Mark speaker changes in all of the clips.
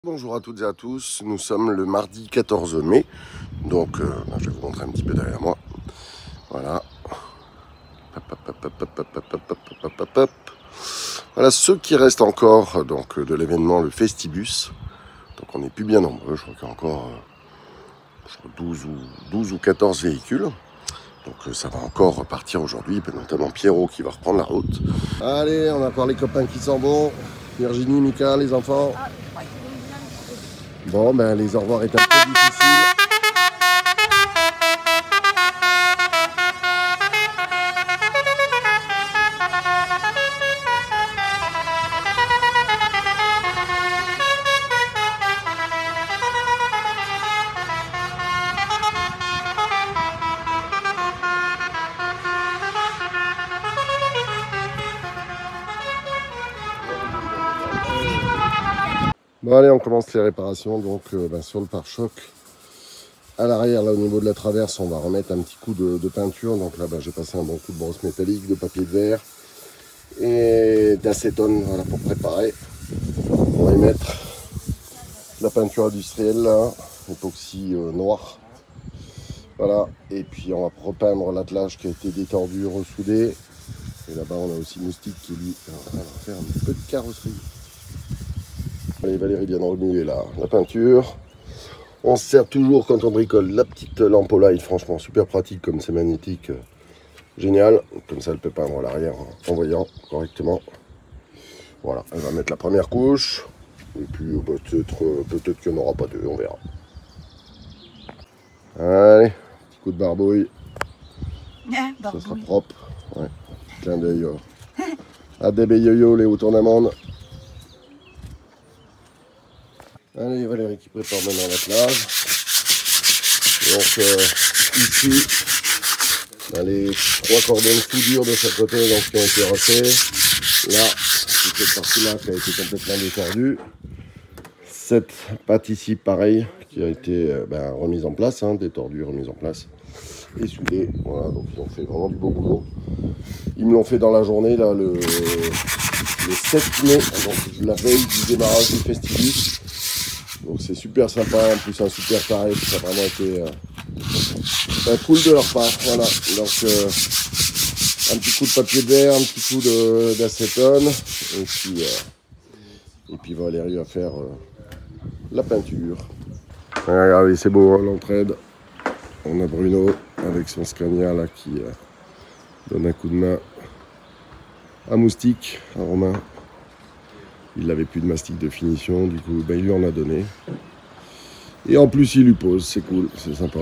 Speaker 1: Bonjour à toutes et à tous, nous sommes le mardi 14 mai, donc je vais vous montrer un petit peu derrière moi, voilà, voilà ceux qui restent encore donc, de l'événement, le Festibus, donc on n'est plus bien nombreux, je crois qu'il y a encore 12 ou 14 véhicules, donc ça va encore repartir aujourd'hui, notamment Pierrot qui va reprendre la route. Allez, on a encore les copains qui s'en vont, Virginie, Mika, les enfants. Bon, ben les au revoir est un peu difficile. Bon allez, on commence les réparations donc sur le pare-choc. À l'arrière, là au niveau de la traverse, on va remettre un petit coup de peinture. Donc là, j'ai passé un bon coup de brosse métallique, de papier de verre et d'acétone, voilà, pour préparer. On va y mettre la peinture industrielle, là, époxy noir. Voilà, et puis on va repeindre l'attelage qui a été détordu, ressoudé. Et là-bas, on a aussi Moustique qui lui va faire un petit peu de carrosserie. Allez, Valérie vient de remuer la peinture. On se sert toujours quand on bricole la petite lampe au light, franchement super pratique comme c'est magnétique, génial. Comme ça elle peut peindre l'arrière en voyant correctement. Voilà, elle va mettre la première couche. Et puis peut-être qu'il n'y en aura pas deux, on verra. Allez, petit coup de barbouille. Ça sera propre. Ouais. Clin d'œil à Deb et Yo-Yo, les Hauts-Tournamandes. Allez, Valérie qui prépare maintenant l'attelage. Donc ici, on a les 3 cordons de soudure de chaque côté donc, qui ont été refaits. Là, toute cette partie-là qui a été complètement détordue. Cette patte ici, pareil, qui a été remise en place, détordue, remise en place. Et soudée. Voilà, donc ils ont fait vraiment du beau boulot. Ils me l'ont fait dans la journée, là, le 7 mai, donc la veille du démarrage du Festibus. Donc c'est super sympa, en plus un super tarif, ça a vraiment été cool de leur part. Voilà, donc un petit coup de papier de verre, un petit coup d'acétone, et puis Valérie va faire la peinture. Regardez, c'est beau, hein, l'entraide. On a Bruno avec son Scania là qui donne un coup de main à Moustique, à Romain. Il n'avait plus de mastic de finition, du coup il lui en a donné. Et en plus il lui pose, c'est cool, c'est sympa.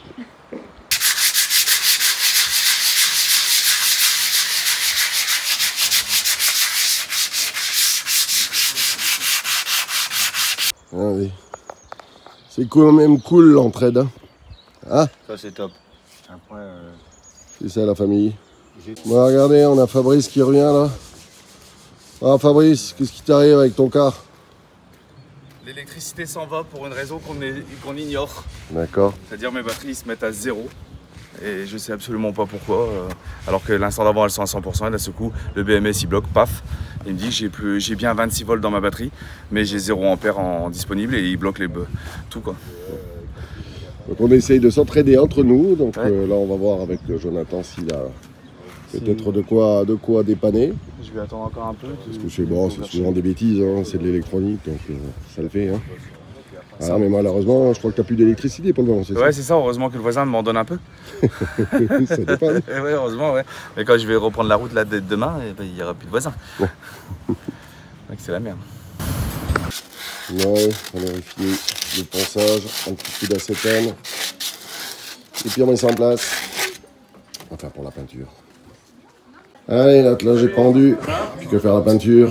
Speaker 1: Allez. C'est quand même cool l'entraide. Hein,
Speaker 2: ça c'est top. Après,
Speaker 1: c'est ça la famille. Bon, regardez, on a Fabrice qui revient là. Ah Fabrice, qu'est-ce qui t'arrive avec ton car?
Speaker 3: L'électricité s'en va pour une raison qu'on ignore.
Speaker 1: D'accord.
Speaker 3: C'est-à-dire mes batteries se mettent à 0. Et je sais absolument pas pourquoi. Alors que l'instant d'avant elles sont à 100%. Et d'un seul coup, le BMS il bloque, paf. Il me dit j'ai bien 26 volts dans ma batterie, mais j'ai 0 ampère en disponible et il bloque tout quoi.
Speaker 1: Donc on essaye de s'entraider entre nous. Donc
Speaker 3: ouais.
Speaker 1: Là on va voir avec Jonathan s'il a peut-être de quoi dépanner.
Speaker 3: Je vais attendre encore un peu.
Speaker 1: Parce que c'est souvent des bêtises, hein, c'est de l'électronique, donc ça le fait. Hein. Ah, mais malheureusement, je crois que tu n'as plus d'électricité pour le moment, c'est ça?
Speaker 3: Ouais, c'est ça, heureusement que le voisin m'en donne un peu.
Speaker 1: Ça dépend.
Speaker 3: Ouais, heureusement, ouais. Mais quand je vais reprendre la route là dès demain, il n'y aura plus de voisins. Ouais. Donc c'est la merde.
Speaker 1: Ouais, on a vérifié le ponçage, un petit coup d'acétone. Et puis on met ça en place. Enfin, pour la peinture. Allez, l'attelage est pendu. Plus que faire la peinture.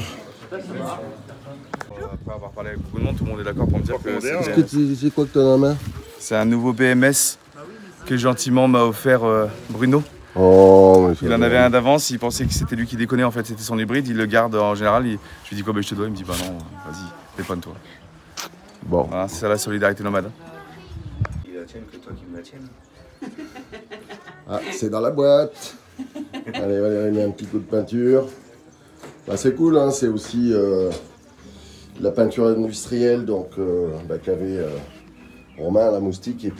Speaker 3: Après avoir parlé avec beaucoup de monde, tout le monde est d'accord pour me dire que
Speaker 1: c'est quoi que tu as dans la main?
Speaker 3: C'est un nouveau BMS que gentiment m'a offert Bruno.
Speaker 1: Oh,
Speaker 3: il en avait un d'avance, il pensait que c'était lui qui déconnait, en fait c'était son hybride, il le garde en général. Je lui dis quoi, je te dois, il me dit bah non, vas-y, dépanne-toi.
Speaker 1: Bon.
Speaker 3: Voilà, c'est ça la solidarité nomade.
Speaker 2: Il la tienne que toi qui me la tienne.
Speaker 1: Ah, c'est dans la boîte. Allez, Valérie met un petit coup de peinture. Bah, c'est cool, hein, c'est aussi la peinture industrielle donc qu'avait Romain, la moustique, et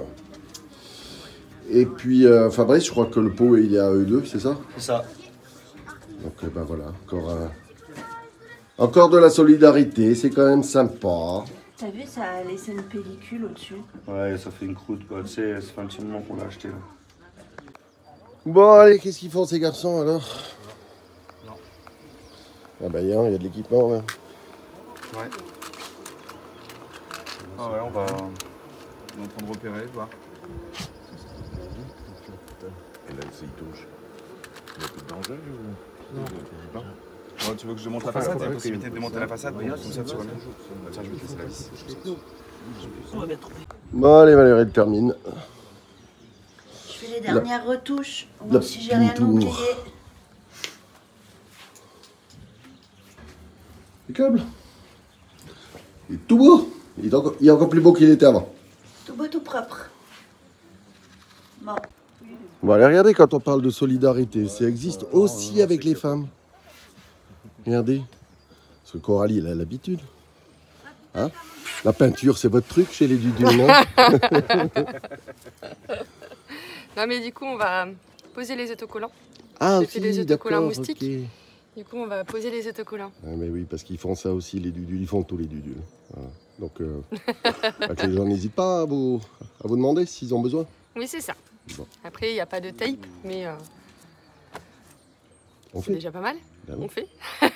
Speaker 1: puis Fabrice, je crois que le pot il est à eux deux, c'est ça?
Speaker 2: C'est ça.
Speaker 1: Donc voilà, encore de la solidarité, c'est quand même sympa.
Speaker 4: T'as vu, ça a laissé une pellicule au-dessus.
Speaker 2: Ouais, ça fait une croûte quoi. Tu sais, ça fait un petit moment qu'on l'a acheté là.
Speaker 1: Bon allez, qu'est-ce qu'ils font ces garçons alors?
Speaker 2: Non.
Speaker 1: Ah bah il y a de l'équipement là.
Speaker 3: Ouais. Ah ouais, on est en train de repérer, voir.
Speaker 1: Et là il touche. Il y a plus de danger ou...
Speaker 3: Non. Ouais, tu veux que je démonte la façade? Il y a possibilité de démonter la façade? Comme ça tu vois mieux. Tiens, je vais te laisser la vis.
Speaker 1: Bon allez Valérie, elle termine.
Speaker 4: Je fais les dernières retouches.
Speaker 1: la
Speaker 4: Voir si j'ai rien
Speaker 1: pintour.
Speaker 4: oublié.
Speaker 1: Impeccable. Il est tout beau. Il est encore plus beau qu'il était avant.
Speaker 4: Tout beau, tout propre. Bon.
Speaker 1: Bon allez, regardez quand on parle de solidarité, ça existe aussi avec les femmes. Regardez. Parce que Coralie, elle a l'habitude. Hein? La peinture, c'est votre truc chez les Dudus, non?
Speaker 5: Non mais du coup on va poser les autocollants.
Speaker 1: Ah,
Speaker 5: J'ai fait des autocollants moustiques.
Speaker 1: ok.
Speaker 5: Du coup on va poser les autocollants.
Speaker 1: Ah, mais oui, parce qu'ils font ça aussi, les Dudus. Ils font tous les Dudus. Voilà. Donc, que les gens n'hésitent pas à vous demander s'ils ont besoin.
Speaker 5: Oui c'est ça.
Speaker 1: Bon.
Speaker 5: Après il n'y a pas de tape mais
Speaker 1: On
Speaker 5: c'est
Speaker 1: fait.
Speaker 5: déjà pas mal.
Speaker 1: Ben oui.
Speaker 5: On fait.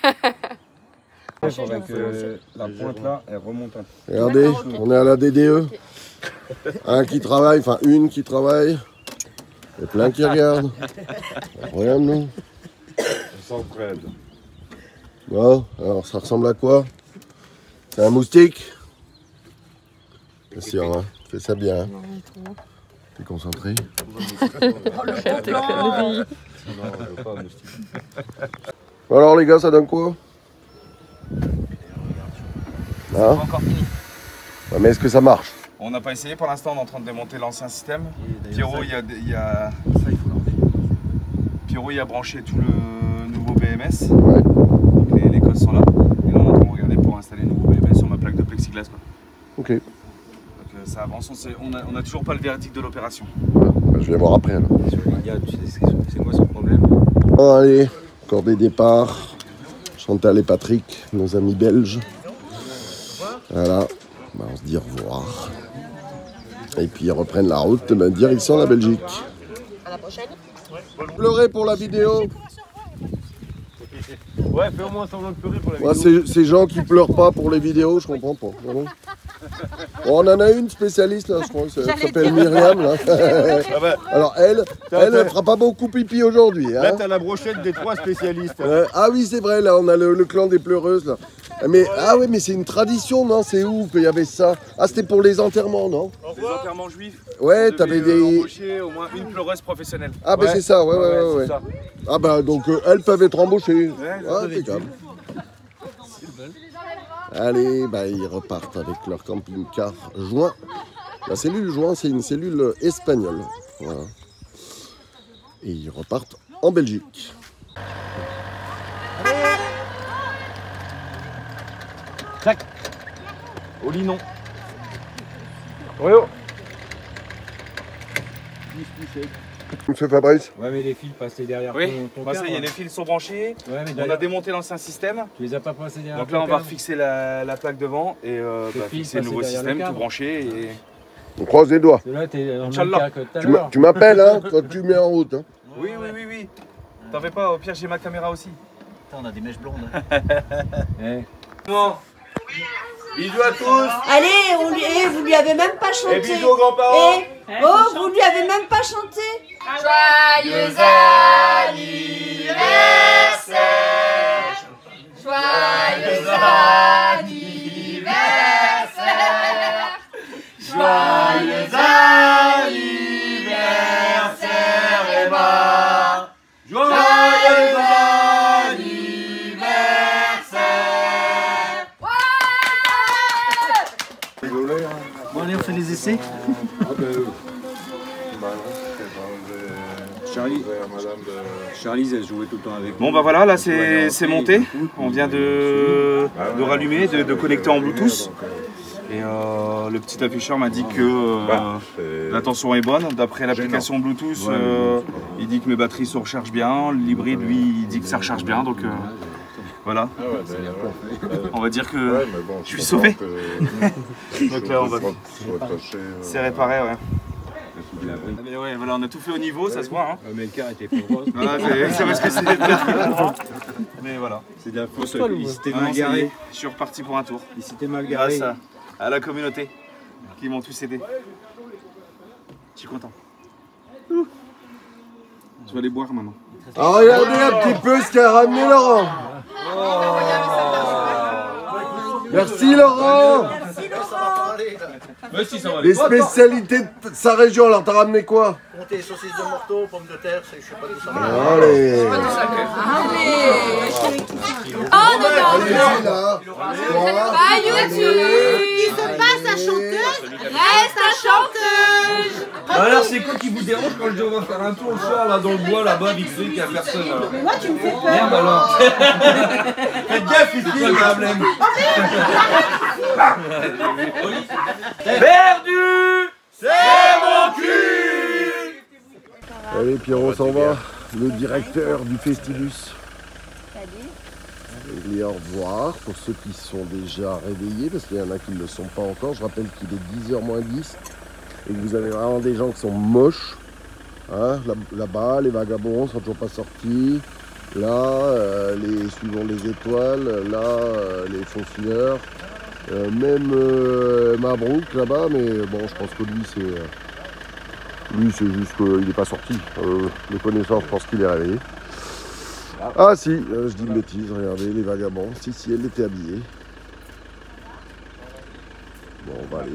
Speaker 2: Il faudrait que la pointe là, elle remonte un peu.
Speaker 1: Regardez,
Speaker 5: D'accord, ok.
Speaker 1: on est à la DDE.
Speaker 5: Ok.
Speaker 1: Un qui travaille, enfin une qui travaille. Et plein qui regardent. Regarde-nous.
Speaker 2: On s'entraide.
Speaker 1: Bon, alors ça ressemble à quoi? C'est un moustique? Bien sûr, hein. Fais ça bien. Hein.
Speaker 5: Non, il est trop bon.
Speaker 1: T'es concentré. Bon, alors les gars, ça donne quoi?
Speaker 3: Pas
Speaker 1: Hein?
Speaker 3: encore fini.
Speaker 1: Ouais, mais est-ce que ça marche?
Speaker 3: On n'a pas essayé pour l'instant, on est en train de démonter l'ancien système. Pierrot, Pierrot, il a branché tout le nouveau BMS.
Speaker 1: Ouais.
Speaker 3: Donc les codes sont là. Et là, on est en train de regarder pour installer le nouveau BMS sur ma plaque de plexiglas. Quoi.
Speaker 1: Ok.
Speaker 3: Donc ça avance, on a toujours pas le verdict de l'opération.
Speaker 1: Voilà. Bah, je vais voir après alors.
Speaker 2: C'est quoi son problème?
Speaker 1: Bon, allez, encore des départs. Chantal et Patrick, nos amis belges. Voilà. Bah, on se dit au revoir. Et puis ils reprennent la route, direction la Belgique.
Speaker 5: À la prochaine.
Speaker 1: Pleurer pour la vidéo.
Speaker 2: Ouais, fais au moins semblant de pleurer pour la
Speaker 1: Moi,
Speaker 2: vidéo.
Speaker 1: ces gens qui pleurent pas pour les vidéos, je comprends pas. Vraiment. Bon, on en a une spécialiste là, je crois, elle s'appelle Myriam là. Alors elle fera pas beaucoup pipi aujourd'hui.
Speaker 2: Là,
Speaker 1: Hein.
Speaker 2: t'as la brochette des 3 spécialistes.
Speaker 1: Ah oui, c'est vrai, là on a le clan des pleureuses là. Mais ah oui, mais c'est une tradition, non? C'est ouf qu'il y avait ça. Ah, c'était pour les enterrements, non?
Speaker 3: Les enterrements juifs.
Speaker 1: Ouais,
Speaker 3: on
Speaker 1: t'avais
Speaker 3: devait,
Speaker 1: des.
Speaker 3: embaucher au moins une pleureuse professionnelle.
Speaker 1: Ah bah c'est ça, ouais.
Speaker 2: c'est ça.
Speaker 1: Ah bah donc elles peuvent être embauchées.
Speaker 3: Ouais,
Speaker 1: Ah, impeccable. Allez, bah ils repartent avec leur camping-car joint. La cellule joint, c'est une cellule espagnole. Voilà. Et ils repartent en Belgique.
Speaker 2: Tac. Au lit, non. Oh.
Speaker 1: Monsieur Fabrice.
Speaker 6: Ouais, mais les fils passés derrière
Speaker 3: Oui,
Speaker 6: ton
Speaker 3: bah, ça y est,
Speaker 6: cadre.
Speaker 3: les fils sont branchés.
Speaker 6: Ouais, mais
Speaker 3: On a
Speaker 6: derrière,
Speaker 3: démonté l'ancien système.
Speaker 6: tu les as pas passés derrière
Speaker 3: Donc là, on
Speaker 6: ton
Speaker 3: va
Speaker 6: cadre.
Speaker 3: refixer la plaque devant et
Speaker 6: Les fils
Speaker 3: fixer le nouveau
Speaker 6: passés derrière le
Speaker 3: système, tout
Speaker 6: cadre.
Speaker 3: branché. Et...
Speaker 1: On croise les doigts.
Speaker 6: Parce que là, t'es dans le même
Speaker 3: Inch'Allah.
Speaker 6: cas que tout à l'heure.
Speaker 1: Tu m'appelles hein, quand tu mets en route. Hein.
Speaker 3: Oui. T'en fais pas, au pire, j'ai ma caméra aussi.
Speaker 2: On a des mèches blondes.
Speaker 6: Eh,
Speaker 3: Non. Bisous à tous.
Speaker 4: Allez, vous lui avez même pas chanté.
Speaker 3: Et bisous aux grands-parents.
Speaker 4: Vous lui avez même pas chanté.
Speaker 5: Joyeux anniversaire. Joyeux anniversaire. Joyeux anniversaire Emma. Joyeux anniversaire.
Speaker 2: Bon, allez, on fait les essais. Charlie, elle jouait tout le temps avec.
Speaker 3: Bon bah voilà, là c'est monté. On vient de rallumer, de connecter en Bluetooth. Et le petit afficheur m'a dit que la tension est bonne. D'après l'application Bluetooth, il dit que mes batteries se rechargent bien. L'hybride, lui, il dit que ça recharge bien. Donc voilà. On va dire que je suis sauvé. Donc là, on va. C'est réparé, ouais. Mais ouais, voilà, on a tout fait au niveau, ça se voit. Hein.
Speaker 2: Mais le car était pas gros.
Speaker 3: Voilà, c'est parce que c'est mais voilà.
Speaker 2: C'est de la fausse. Il s'était mal garé.
Speaker 3: Je suis reparti pour un tour.
Speaker 2: Il s'était mal garé.
Speaker 3: Grâce à la communauté qui m'ont tous aidé. Je suis content. Je vais aller boire maintenant.
Speaker 1: Alors regardez un petit peu ce qu'a ramené Laurent. Merci Laurent. Les spécialités de sa région, alors t'as ramené quoi?
Speaker 7: Comté, saucisses de morteau, pommes de terre, je sais pas tout ça.
Speaker 1: Allez.
Speaker 5: Oh
Speaker 1: Là.
Speaker 5: Ah, YouTube.
Speaker 4: Il se passe à chanteuse, reste à chanteuse.
Speaker 8: Alors c'est quoi qui vous dérange quand je dis on va faire un tour le soir là dans le bois là-bas vite fait qu'il n'y a personne là?
Speaker 4: Mais moi tu me fais peur.
Speaker 8: Merde alors. Faites gaffe ici le problème. Perdu. C'est mon cul.
Speaker 1: Allez Pierrot, on s'en va. Le directeur du Festivus. Il dit au revoir pour ceux qui sont déjà réveillés, parce qu'il y en a qui ne le sont pas encore. Je rappelle qu'il est 10h moins 10 et que vous avez vraiment des gens qui sont moches. Hein, là-bas, les vagabonds sont toujours pas sortis. Là, les suivants les étoiles. Là, les faux fileurs. Même Mabrouk là-bas, mais bon, je pense que lui, c'est juste qu'il n'est pas sorti. Le connaissant, je pense qu'il est réveillé. Ah si, je dis une bêtise, regardez les vagabonds. Si, elle était habillée. Bon, on va aller.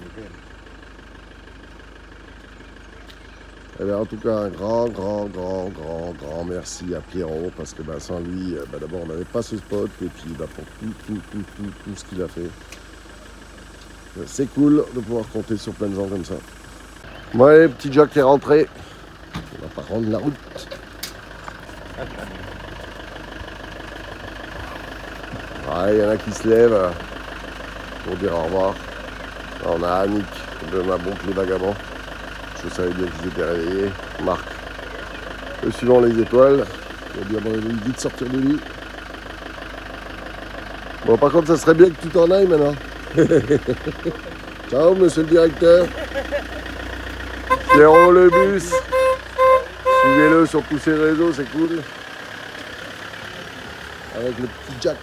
Speaker 1: Eh bien, en tout cas, un grand merci à Pierrot, parce que sans lui, d'abord, on n'avait pas ce spot, et puis pour tout ce qu'il a fait. C'est cool de pouvoir compter sur plein de gens comme ça. Ouais, petit Jack est rentré. On va pas rendre la route. Il y en a qui se lèvent pour dire au revoir. Là, on a Annick de Mabrouk les vagabonds. Je savais bien qu'ils étaient réveillés. Marc, le suivant les étoiles. Il a bien vite sortir du lit. Bon, par contre, ça serait bien que tu t'en ailles maintenant. Ciao, monsieur le directeur. Pierrot le bus. Suivez-le sur tous ses réseaux, c'est cool. Avec le petit Jack.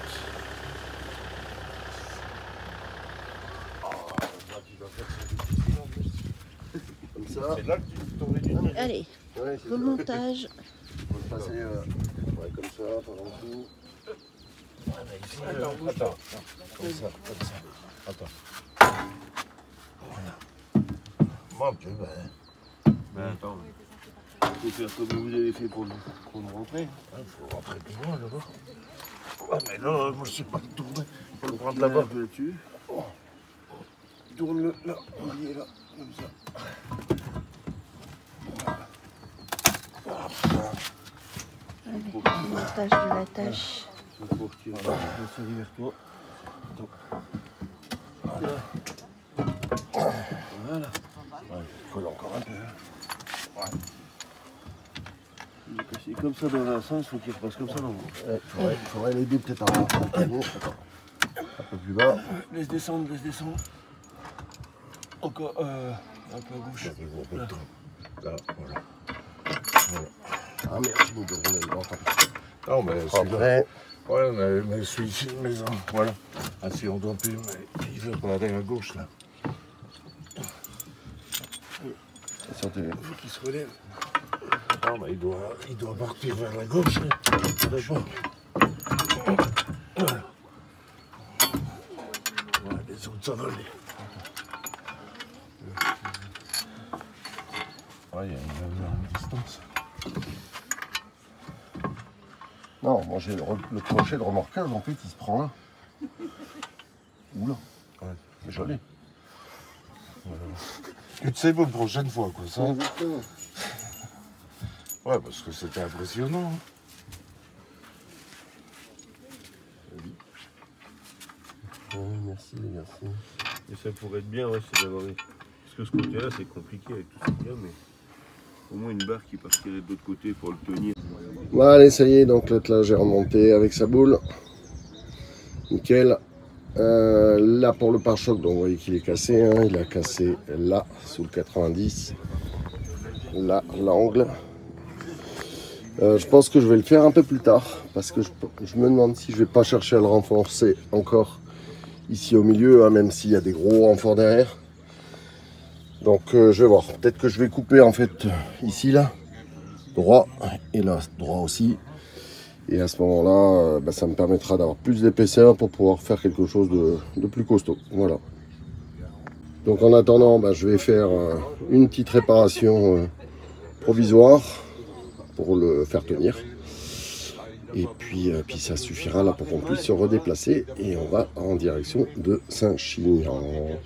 Speaker 1: Comme ça.
Speaker 4: Allez,
Speaker 1: Ouais,
Speaker 4: remontage.
Speaker 1: On va passer comme ça, pendant tout.
Speaker 8: Attends, comme ça. Attends. Voilà. Bon, ok, attends. Il faut faire comme vous avez fait pour nous rentrer. Il faut rentrer plus loin là-bas. Ouais, mais là, moi je sais pas tourner. Il faut le prendre là-bas.
Speaker 1: Là-dessus. Tourne-le là, on est là, comme ça.
Speaker 4: Allez, montage de la tâche.
Speaker 8: Il faut retirer la salir vers toi. Voilà. Ouais, il colle encore un peu. Ouais. Il est passé comme ça dans un sens, il faut qu'il repasse comme ça dans l'autre.
Speaker 1: Il faudrait l'aider peut-être un peu plus bas.
Speaker 8: Laisse descendre. Encore un peu à gauche. Là, voilà.
Speaker 1: Ah merde, je me donne le grand.
Speaker 8: Non, mais
Speaker 1: Après.
Speaker 8: Ouais, mais celui-ci, maison, voilà. Ah, si on doit plus, mais il veut pas aller à gauche, là. Il faut qu'il se relève. Non, mais il doit partir vers la gauche, là. D'abord. Voilà. Ouais, les autres, ça va aller. Ouais, il y a une distance.
Speaker 1: Non, moi j'ai le crochet de remorquage, en fait, il se prend là. Oula.
Speaker 8: Ouais.
Speaker 1: C'est joli.
Speaker 8: Tu sais, pour la prochaine fois, quoi, ça. Ouais, parce que c'était impressionnant. Hein.
Speaker 1: Ouais, merci les garçons.
Speaker 8: Et ça pourrait être bien, ouais, c'est d'avoir... Parce que ce côté-là, c'est compliqué avec tout ça qu'il y a, mais au moins une barre qui partirait de l'autre côté pour le tenir.
Speaker 1: Bon, allez, ça y est, donc là j'ai remonté avec sa boule. Nickel. Là pour le pare-choc, donc vous voyez qu'il est cassé, hein. Il a cassé là, sous le 90. Là, l'angle. Je pense que je vais le faire un peu plus tard, parce que je me demande si je vais pas chercher à le renforcer encore ici au milieu, hein, même s'il y a des gros renforts derrière. Donc je vais voir, peut-être que je vais couper en fait ici là, droit, et là droit aussi. Et à ce moment-là, ça me permettra d'avoir plus d'épaisseur pour pouvoir faire quelque chose de plus costaud. Voilà. Donc en attendant, je vais faire une petite réparation provisoire pour le faire tenir. Et puis ça suffira là pour qu'on puisse se redéplacer. Et on va en direction de Saint-Chinian.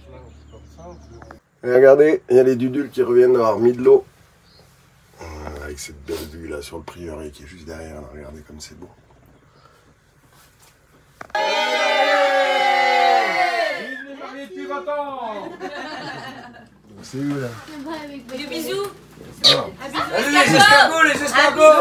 Speaker 1: Et regardez, il y a les dudules qui reviennent d'avoir mis de l'eau. Avec cette belle vue là sur le prieuré qui est juste derrière. Là, regardez comme c'est beau. C'est où là?
Speaker 4: Des bisous.
Speaker 9: Allez, les escargots, les escargots.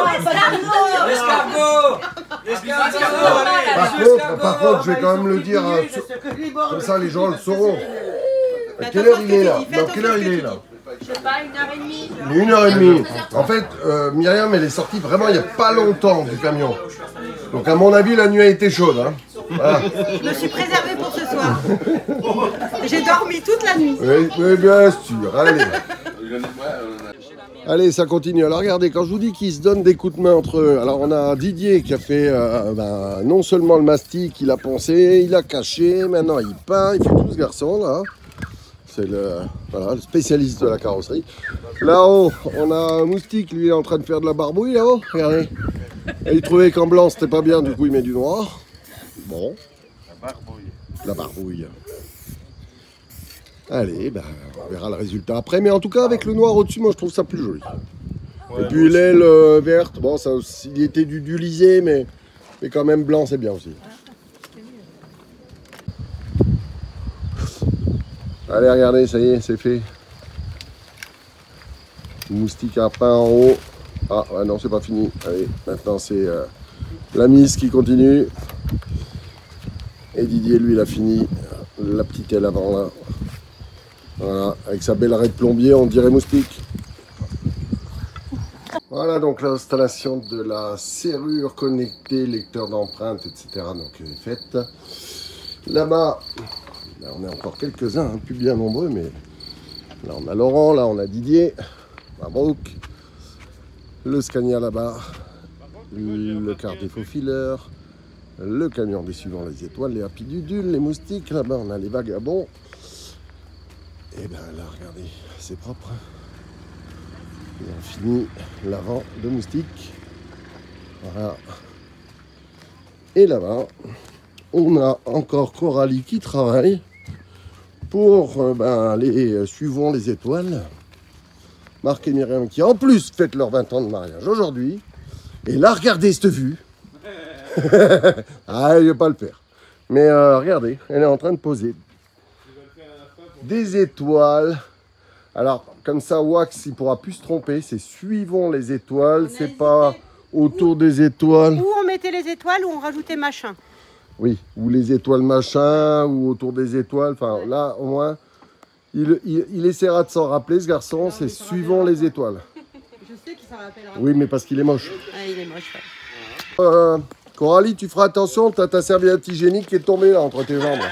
Speaker 1: Par contre, je vais quand même le dire, comme ça les gens le sauront. À quelle heure il est là? Dans quelle heure il est là?
Speaker 4: Je sais pas, 1h30.
Speaker 1: 1h30. En fait, Myriam, elle est sortie vraiment il n'y a pas longtemps du camion. Donc à mon avis, la nuit a été chaude. Hein. Voilà.
Speaker 10: Je me suis préservée pour ce soir. J'ai dormi toute la nuit.
Speaker 1: Oui, bien sûr. Allez. Allez, ça continue. Alors regardez, quand je vous dis qu'ils se donnent des coups de main entre eux, alors on a Didier qui a fait non seulement le mastic, il a poncé, il a caché, maintenant il peint, il fait tout ce garçon là. C'est le spécialiste de la carrosserie. Là-haut, on a un moustique, lui il est en train de faire de la barbouille là-haut. Regardez. Et il trouvait qu'en blanc c'était pas bien, du coup il met du noir. Bon. La barbouille. Allez, on verra le résultat après. Mais en tout cas, avec le noir au-dessus, moi je trouve ça plus joli. Ouais, et puis l'aile verte, bon, ça, il était du lisé, mais quand même blanc, c'est bien aussi. Allez, regardez, ça y est, c'est fait. Le moustique à pain en haut. Ah, ouais, non, c'est pas fini. Allez, maintenant c'est la mise qui continue. Et Didier, lui, il a fini la petite aile avant là. Voilà, avec sa belle raie de plombier, on dirait moustique. Voilà donc l'installation de la serrure connectée, lecteur d'empreintes, etc. Donc est faite. Là-bas, on est encore quelques-uns, hein, plus bien nombreux, mais là on a Laurent, là on a Didier, Mabrouk, le Scania là-bas, le quart des faux fileurs, le camion des suivants les étoiles, les happy dudules, les moustiques, là-bas on a les vagabonds. Et bien là, regardez, c'est propre. Et on finit l'avant de moustique. Voilà. Et là-bas, on a encore Coralie qui travaille pour les suivants les étoiles. Marc et Myriam qui en plus fêtent leurs 20 ans de mariage aujourd'hui. Et là, regardez cette vue. Ah, il ne va pas le faire. Mais regardez, elle est en train de poser des étoiles. Alors, comme ça, Wax, il pourra plus se tromper. C'est suivant les étoiles. C'est pas autour des étoiles.
Speaker 10: Ou on mettait les étoiles ou on rajoutait machin.
Speaker 1: Oui, ou les étoiles machin, ou autour des étoiles. Enfin, là, au moins, il essaiera de s'en rappeler, ce garçon. C'est suivant les étoiles.
Speaker 10: Je sais qu'il s'en rappellera.
Speaker 1: Oui, mais parce qu'il est moche.
Speaker 10: Ah, il est moche, ouais.
Speaker 1: Coralie, tu feras attention. Tu as ta serviette hygiénique qui est tombée là, entre tes jambes.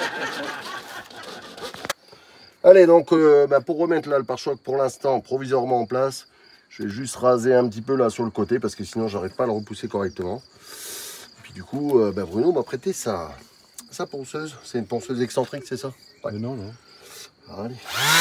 Speaker 1: Allez, donc pour remettre là le pare-choc pour l'instant provisoirement en place, je vais juste raser un petit peu là sur le côté parce que sinon j'arrive pas à le repousser correctement. Et puis du coup, Bruno m'a prêté sa ponceuse. C'est une ponceuse excentrique, c'est ça? Ouais.
Speaker 6: Non.
Speaker 1: Allez.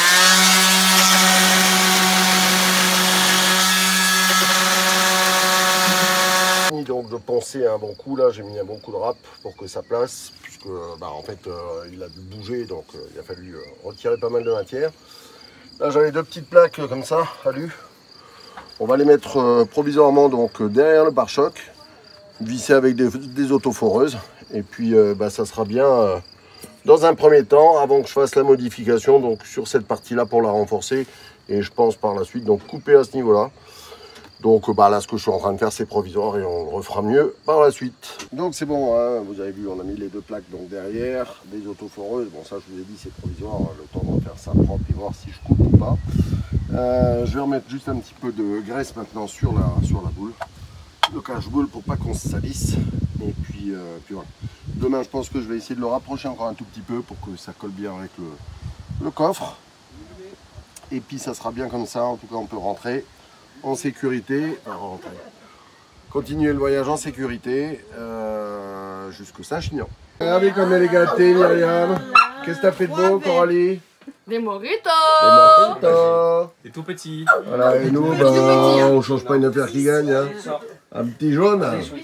Speaker 1: Donc de poncer un bon coup là, j'ai mis un bon coup de râpe pour que ça place, puisque en fait il a dû bouger, donc il a fallu retirer pas mal de matière. Là j'avais deux petites plaques comme ça, alu, On va les mettre provisoirement donc derrière le pare-choc, visser avec des autoforeuses. Et puis ça sera bien dans un premier temps, avant que je fasse la modification donc sur cette partie-là pour la renforcer. Et je pense par la suite donc couper à ce niveau-là. Donc là, ce que je suis en train de faire, c'est provisoire et on le refera mieux par la suite. Donc c'est bon, hein, vous avez vu, on a mis les deux plaques donc derrière, des autoforeuses. Bon, ça, je vous ai dit, c'est provisoire, hein, le temps de faire ça propre et voir si je coupe ou pas. Je vais remettre juste un petit peu de graisse maintenant sur la boule, le cache-boule pour pas qu'on se salisse. Et puis voilà. Demain, je pense que je vais essayer de le rapprocher encore un tout petit peu pour que ça colle bien avec le coffre. Et puis ça sera bien comme ça, en tout cas on peut rentrer en sécurité, continuer le voyage en sécurité jusqu'au Saint-Chinian. Regardez comme elle est gâtée, Myriam. Qu'est-ce que t'as fait de beau, Coralie?
Speaker 5: Des mojitos.
Speaker 1: Des mojitos.
Speaker 6: C'est tout petit.
Speaker 1: Voilà, et nous, on change pas une paire qui gagne. Hein. Un petit jaune.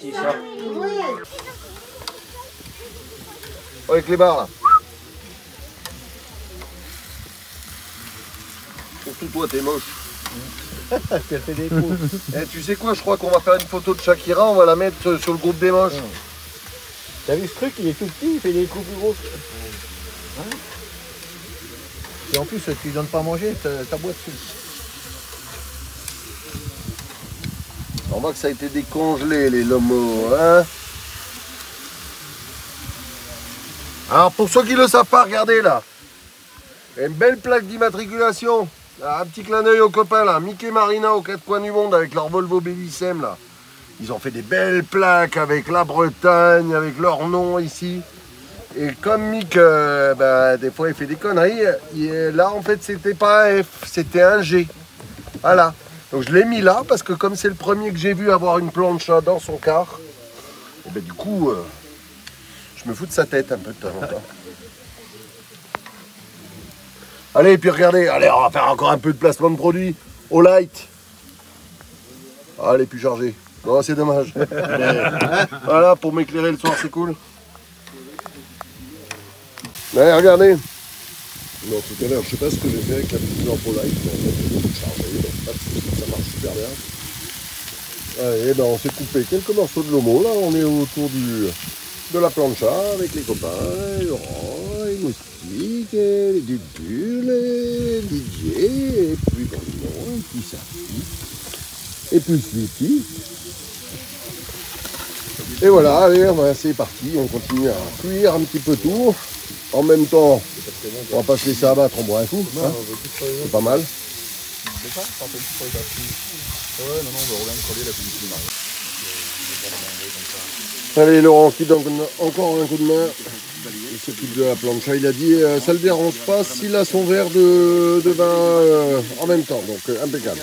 Speaker 1: Avec les barres là. Surtout toi, t'es moche.
Speaker 7: Elle fait des coups.
Speaker 1: Tu sais quoi, je crois qu'on va faire une photo de Shakira, on va la mettre sur le groupe des moches.
Speaker 7: T'as vu ce truc, il est tout petit, il fait des coups plus gros. Hein? Et en plus, tu lui donnes pas à manger, ta boîte dessus.
Speaker 1: On voit que ça a été décongelé les lomos, hein. Alors pour ceux qui ne le savent pas, regardez là. Une belle plaque d'immatriculation. Un petit clin d'œil aux copains là, Mickey Marina aux quatre coins du monde avec leur Volvo Bellissime là. Ils ont fait des belles plaques avec la Bretagne, avec leur nom ici. Et comme Mick, des fois il fait des conneries, là en fait c'était pas un F, c'était un G. Voilà. Donc je l'ai mis là parce que comme c'est le premier que j'ai vu avoir une plancha dans son car, et du coup je me fous de sa tête un peu de temps en temps. Allez, et puis regardez, allez, on va faire encore un peu de placement de produit. Au light. Ah, elle est plus chargée. Non, c'est dommage. Voilà, pour m'éclairer le soir, c'est cool. Allez, regardez. Non, tout à l'heure, je sais pas ce que j'ai fait avec la petite lampe au light. Mais en fait, j'ai beaucoup chargé, donc pas de soucis, ça marche super bien. Allez, on s'est coupé quelques morceaux de lomo. Là, on est autour de la plancha avec les copains, Laurent, les moustiques, les dubules, les DJ, et puis et puis ça, et puis Sleepy. Et voilà, allez, c'est parti, on continue à cuire un petit peu tout. En même temps, on va pas se laisser abattre, on boit un coup. Hein, c'est pas mal. Allez, Laurent qui donne encore un coup de main. Il s'occupe de la plancha. Il a dit ça le dérange pas s'il a son verre de vin en même temps. Donc impeccable.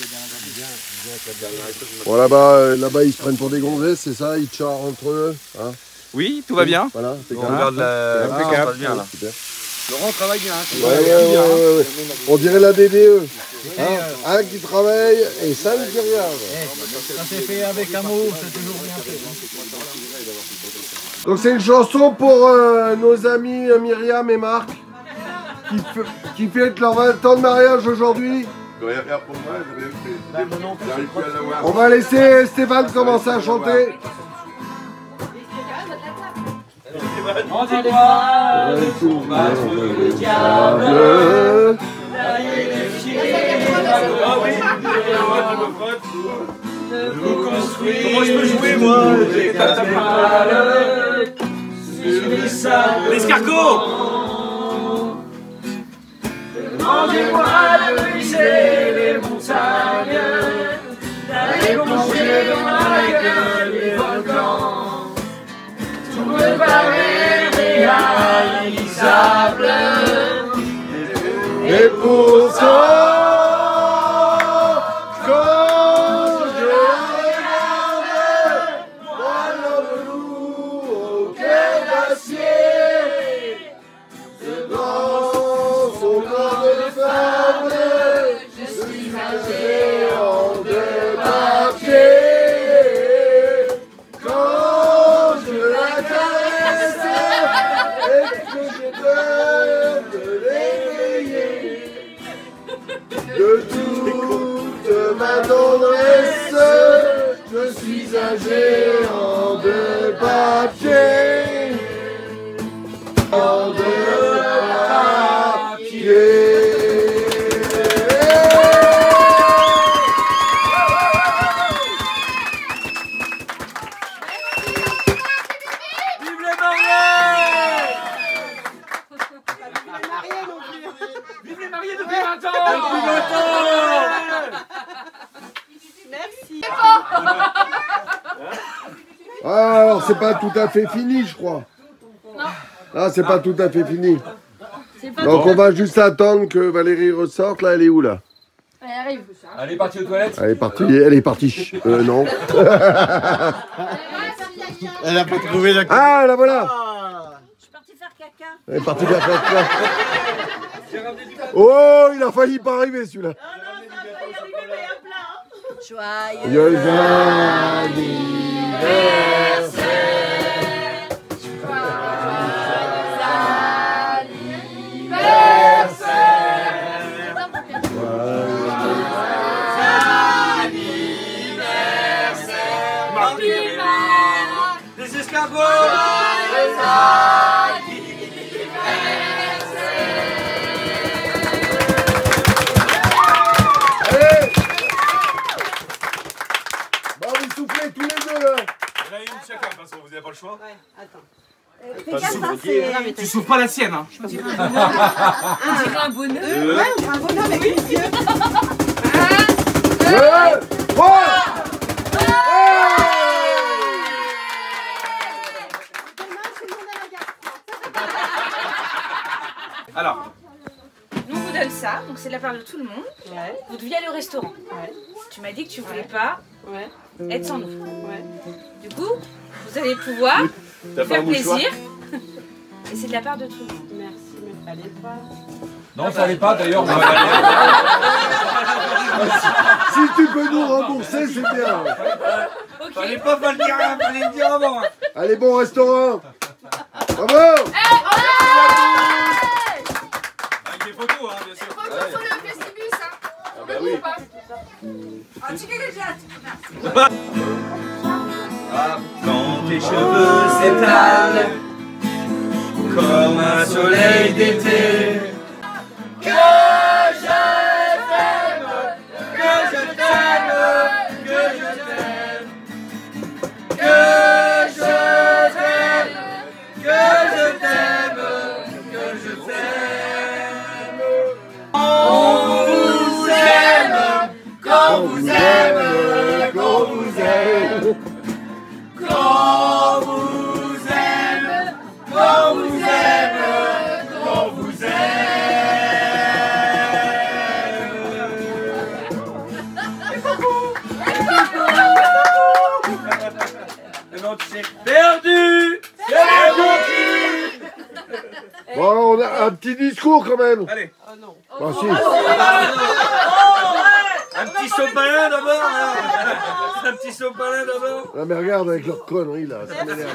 Speaker 1: Bon, là-bas, ils se prennent pour des gonzesses, c'est ça? Ils charrent entre eux. Hein,
Speaker 3: oui, tout va bien.
Speaker 1: Voilà,
Speaker 3: on regarde ça passe bien là.
Speaker 1: Super.
Speaker 3: Laurent travaille bien.
Speaker 1: Ouais. On dirait la DDE. Hein, un qui travaille et 5 qui regardent.
Speaker 7: Ça s'est fait avec amour, c'est toujours bien fait.
Speaker 1: Donc c'est une chanson pour nos amis Myriam et Marc qui fêtent leur 20 ans de mariage aujourd'hui. On va laisser Stéphane commencer à chanter.
Speaker 9: On dit quoi le diable, vous construisez. Comment je peux jouer moi? L'escargot. Demandez-moi de briser les montagnes, d'aller plonger dans la gueule des volcans. Tout me paraît réalisable.
Speaker 1: Et pourtant, quand je regarde, moi l'homme lourd au cœur d'acier, dans son corps de femme, je suis un géant de papier. géant de papier. Géant de papier. Ah, alors c'est pas tout à fait fini, je crois.
Speaker 5: Non.
Speaker 1: Ah, c'est pas tout à fait fini.
Speaker 5: Pas
Speaker 1: Donc on va juste attendre que Valérie ressorte. Là, elle est où là?
Speaker 5: Elle arrive.
Speaker 2: Elle est partie aux toilettes.
Speaker 1: Elle est partie. Elle est partie. Non.
Speaker 7: Elle a pas trouvé la...
Speaker 1: Ah, la voilà.
Speaker 10: Je suis partie faire caca.
Speaker 1: Elle est partie faire caca. Oh, il a failli pas arriver celui-là.
Speaker 10: Non, ça va pas y arriver, mais il y a plein.
Speaker 1: Joyeux anniversaire.
Speaker 9: Des escargots.
Speaker 1: Bah, vous soufflez tous les deux là.
Speaker 3: Il y en a une chacun parce que vous n'avez pas le choix.
Speaker 10: Ouais, attends.
Speaker 9: Tu souffles pas la sienne, hein.
Speaker 10: On dirait un bonheur. Ouais, on dirait un bonheur avec les yeux.
Speaker 3: Alors,
Speaker 11: Nous on vous donne ça, donc c'est de la part de tout le monde.
Speaker 10: Ouais.
Speaker 11: Vous deviez aller au restaurant.
Speaker 10: Ouais.
Speaker 11: Tu m'as dit que tu voulais pas
Speaker 10: Ouais.
Speaker 11: être sans nous.
Speaker 10: Ouais.
Speaker 11: Du coup, vous allez pouvoir
Speaker 3: t'as pas un
Speaker 11: faire
Speaker 3: mouchoir?
Speaker 11: plaisir. Et c'est de la part de tout le monde.
Speaker 10: Merci, mais fallait pas.
Speaker 2: Non, ça allait pas d'ailleurs.
Speaker 1: Si tu peux nous rembourser, c'est bien.
Speaker 11: Ok.
Speaker 9: Fallait pas le dire, fallait le dire avant.
Speaker 1: Allez, bon restaurant. Bravo.
Speaker 3: avec des photos, hein, bien sûr.
Speaker 5: Photo sur le festibus, hein.
Speaker 3: Ah bah oui.
Speaker 9: Quand tes cheveux s'étalent comme un soleil d'été, que je t'aime, que je t'aime, que je t'aime, que je t'aime, que je t'aime, que je t'aime. On vous aime, qu'on vous aime, qu'on vous aime. Qu'on vous aime, qu'on vous aime, qu'on vous aime. Non, tu sais, perdu,
Speaker 1: Bon, on a un petit discours quand même.
Speaker 9: Allez.
Speaker 10: Oh non.
Speaker 1: Bah, si.
Speaker 9: Un petit sopalin d'abord, là. Un petit sopalin d'abord.
Speaker 1: Ah, mais regarde avec leurs conneries là, ça m'énerve.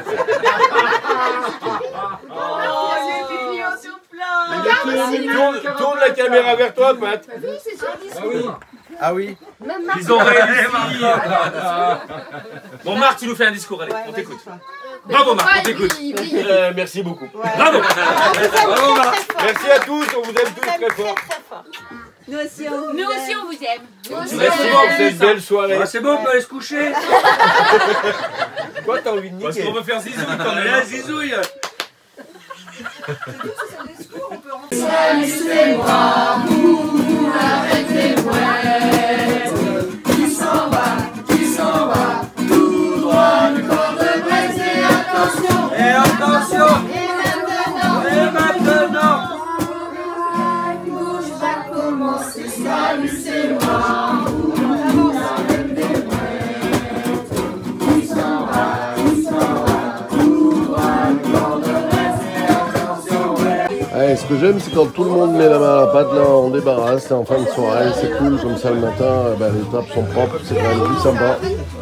Speaker 10: Oh, j'ai pipi au soufflant.
Speaker 7: Tourne la caméra vers toi, Pat.
Speaker 5: Oui, c'est sur le discours.
Speaker 7: Ah oui.
Speaker 5: Même Marc.
Speaker 9: Ils ont réussi. Bon, Marc, tu nous fais un discours, allez, on t'écoute. Bravo, Marc, on t'écoute.
Speaker 7: Merci beaucoup.
Speaker 9: Bravo.
Speaker 10: Bravo, Marc.
Speaker 7: Merci à tous, on vous aime tous très fort.
Speaker 10: Nous aussi, on vous
Speaker 11: Nous
Speaker 10: aime.
Speaker 11: aussi on vous aime.
Speaker 7: Merci pour cette belle soirée.
Speaker 9: Ah, c'est bon, on peut aller se coucher.
Speaker 7: Quoi, t'as envie de
Speaker 3: Parce
Speaker 7: niquer?
Speaker 3: qu'on veut faire zizouille quand même.
Speaker 9: Allez, zizouille. Et attention. Et maintenant.
Speaker 1: Ouais, ce que j'aime, c'est quand tout le monde met la main à la pâte, là, on débarrasse, c'est en fin de soirée, c'est cool, comme ça le matin, les tables sont propres, c'est quand même plus sympa.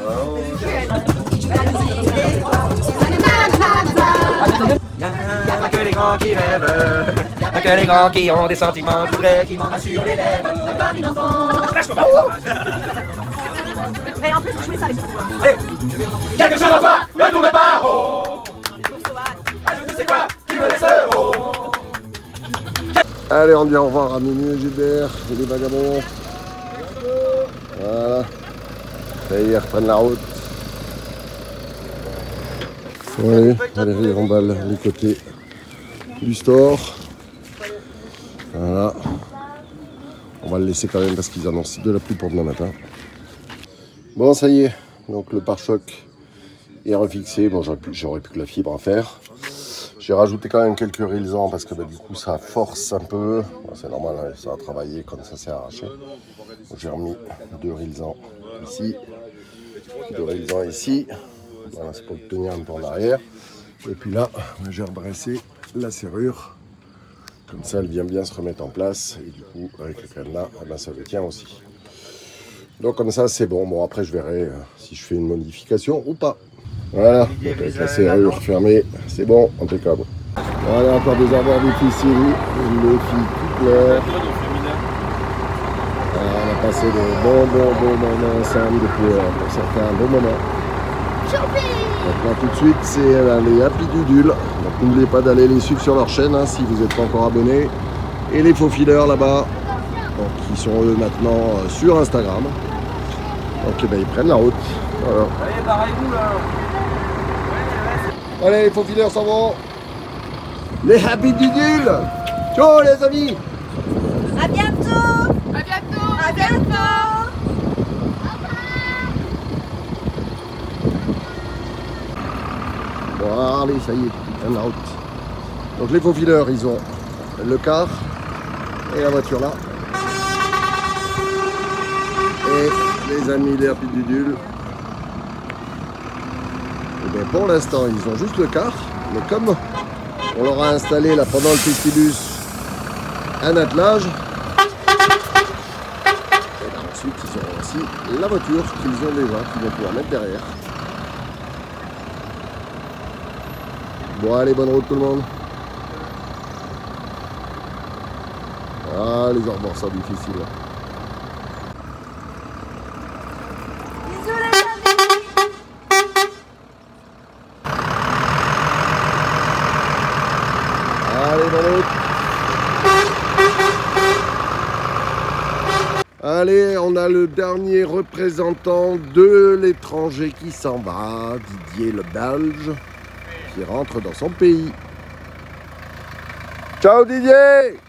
Speaker 9: Y'a pas que les grands qui rêvent, y'a pas que les grands qui ont des sentiments vrais, qui m'en assurent les lèvres.
Speaker 10: Mais en plus, je voulais ça.
Speaker 9: Allez, quelque chose à pas, ne tournez pas. Oh. Je ne sais quoi, qui veut les euros.
Speaker 1: Allez, on dit au revoir à Mimi et Gilbert et les vagabonds. Voilà. Ça y est, ils reprennent la route. Allez, Valérie remballe les côtés du store. Voilà. On va le laisser quand même parce qu'ils annoncent de la pluie pour demain matin. Bon, ça y est. Donc le pare-choc est refixé. Bon, j'aurais plus que la fibre à faire. J'ai rajouté quand même quelques rilsans parce que bah, du coup ça force un peu. Bon, c'est normal, hein, ça a travaillé comme ça s'est arraché. J'ai remis 2 rilsans ici, 2 rilsans ici. Voilà, c'est pour le tenir un peu en arrière. Et puis là, j'ai redressé la serrure. Comme ça, elle vient bien se remettre en place. Et du coup, avec le cadenas, eh ben, ça le tient aussi. Donc comme ça, c'est bon. Bon, après, je verrai si je fais une modification ou pas. Voilà, donc avec la serrure fermée, c'est bon, impeccable. Voilà, encore des armoires difficiles, les filles tout claires. On a passé de bons moments ensemble depuis pour certains un bon moment. Donc là tout de suite, c'est les Happy Dudules. Donc n'oubliez pas d'aller les suivre sur leur chaîne hein, si vous n'êtes pas encore abonné. Et les faux fileurs là-bas, donc qui sont eux maintenant sur Instagram. Donc eh ben, ils prennent la route. Voilà.
Speaker 9: Allez, barrez-vous là.
Speaker 1: Allez, les faux fileurs s'en vont. Les Happy Dudules. Ciao les amis.
Speaker 10: À bientôt.
Speaker 5: À bientôt.
Speaker 10: À bientôt.
Speaker 1: Bon, allez, ça y est, ils prennent la route. Donc les faux fileurs, ils ont le car et la voiture là. Et les amis des Happy Dudules, et bien pour l'instant, ils ont juste le car, mais comme on leur a installé là pendant le festibus un attelage, et bien ensuite ils auront aussi la voiture qu'ils ont déjà, qu'ils vont pouvoir mettre derrière. Bon allez, bonne route tout le monde. Ah, les arbords sont difficiles. Allez, bonne route. Allez, on a le dernier représentant de l'étranger qui s'en va, Didier le Belge, qui rentre dans son pays. Ciao Didier!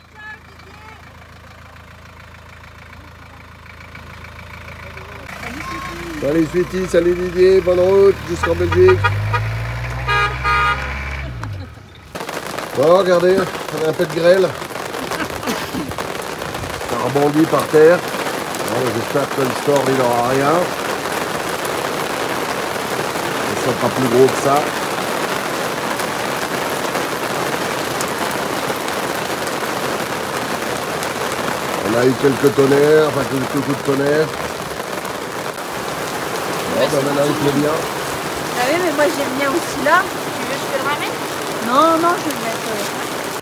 Speaker 1: Salut Sweetie, salut Didier, bonne route jusqu'en Belgique. Bon, regardez, on a un peu de grêle. Ça rebondit par terre. Bon, j'espère que le store il n'aura rien. Ça sera plus gros que ça. On a eu quelques tonnerres, enfin quelques coups de tonnerre. Bon, ben maintenant il plaît bien.
Speaker 10: Ah oui, mais moi j'aime bien aussi là. Tu veux que je te le ramène? Non, je vais le mettre.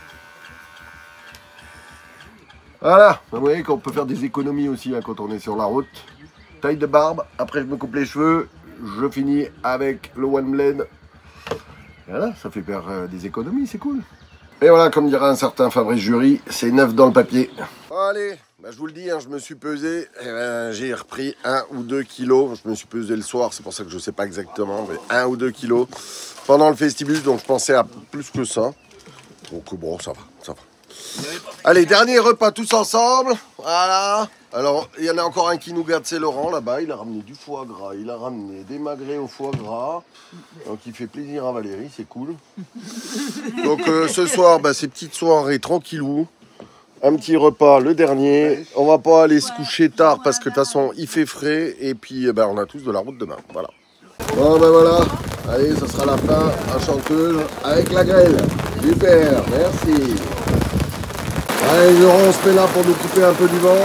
Speaker 1: Voilà, vous voyez qu'on peut faire des économies aussi hein, quand on est sur la route. Taille de barbe, après je me coupe les cheveux, je finis avec le One Blade. Voilà, ça fait faire des économies, c'est cool. Et voilà, comme dira un certain Fabrice Jury, c'est neuf dans le papier. Bon, allez, bah, je vous le dis, hein, je me suis pesé, j'ai repris 1 ou 2 kilos. Je me suis pesé le soir, c'est pour ça que je ne sais pas exactement, mais 1 ou 2 kilos pendant le festibus, donc je pensais à plus que ça. Donc bon, ça va, ça va. Allez, dernier repas tous ensemble, voilà. Alors, il y en a encore un qui nous garde, c'est Laurent, là-bas. Il a ramené du foie gras, il a ramené des magrets au foie gras. Donc, il fait plaisir à Valérie, c'est cool. Donc, ce soir, bah, c'est petite soirée tranquillou. Un petit repas, le dernier. On va pas aller se coucher tard parce que de toute façon, il fait frais. Et puis, bah, on a tous de la route demain, voilà. Bon, ben voilà. Allez, ça sera la fin à Chanteuse avec la grêle. Super, merci. Allez, Laurent, on se met là pour nous couper un peu du vent.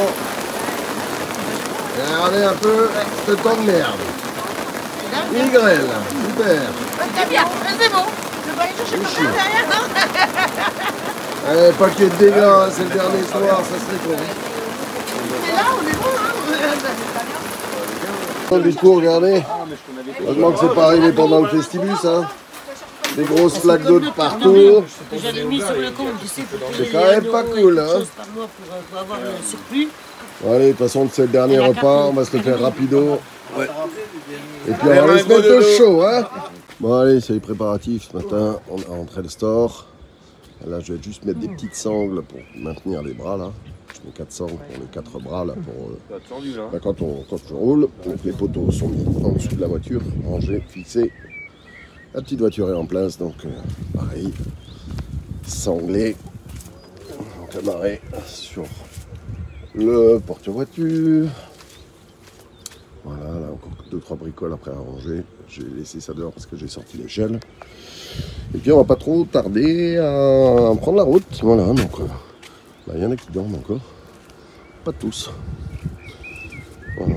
Speaker 1: Et regardez un peu ce temps de merde. Il grêle, super.
Speaker 10: C'est bien, c'est bon. Je vais aller chercher mon père derrière, non?
Speaker 1: Allez, pas qu'il y ait de dégâts, hein, c'est le dernier soir, ça serait con.
Speaker 10: C'est là, on est bon, hein?
Speaker 1: Du coup, regardez, heureusement que c'est pas arrivé pendant le Festibus, hein. Des grosses flaques d'eau de partout.
Speaker 12: J'avais mis sur le compte, tu sais, pour
Speaker 1: C'est quand même pas cool, hein.
Speaker 12: par mois pour avoir le surplus.
Speaker 1: Bon, allez, de toute façon, c'est le dernier repas, on va se le faire rapido. Ouais. Et puis on va aller se mettre au chaud, hein. Bon, allez, c'est les préparatifs. Ce matin, on a rentré le store. Là, je vais juste mettre des petites sangles pour maintenir les bras, là. Je mets 4 sangles pour les 4 bras, là, pour... quand je roule. Donc, les poteaux sont mis en dessous de la voiture, rangés, fixés. La petite voiture est en place, donc pareil, sanglé, camaré sur le porte-voiture. Voilà, là encore 2-3 bricoles après à ranger. J'ai laissé ça dehors parce que j'ai sorti l'échelle. Et puis on va pas trop tarder à prendre la route. Voilà, donc là il y en a qui dorment encore. Pas tous. Voilà.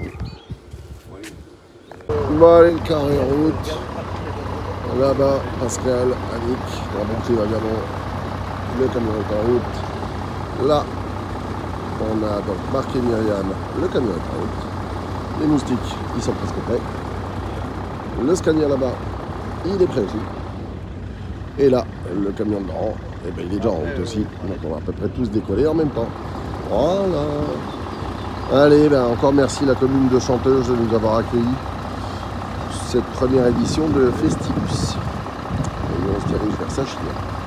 Speaker 1: Bon allez, le carré en route. Là-bas, Pascal, Annick, la montée va bien, le camion est en route. Là, on a donc Marc et Myriam, le camion est en route. Les moustiques, ils sont presque prêts. Le Scania là-bas, il est prêt aussi. Et là, le camion de Laurent, eh ben, il est déjà en route aussi. Donc on va à peu près tous décoller en même temps. Voilà. Allez, ben, encore merci la commune de Chanteuse de nous avoir accueillis. Cette première édition de Festibus. Et on se dirige vers Saint-Chinière.